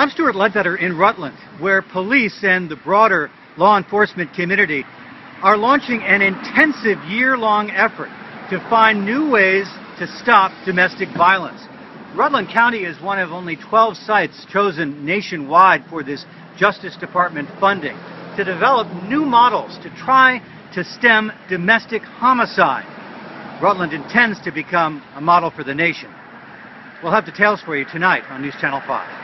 I'm Stuart Ledbetter in Rutland, where police and the broader law enforcement community are launching an intensive year-long effort to find new ways to stop domestic violence. Rutland County is one of only 12 sites chosen nationwide for this Justice Department funding to develop new models to try to stem domestic homicide. Rutland intends to become a model for the nation. We'll have details for you tonight on News Channel 5.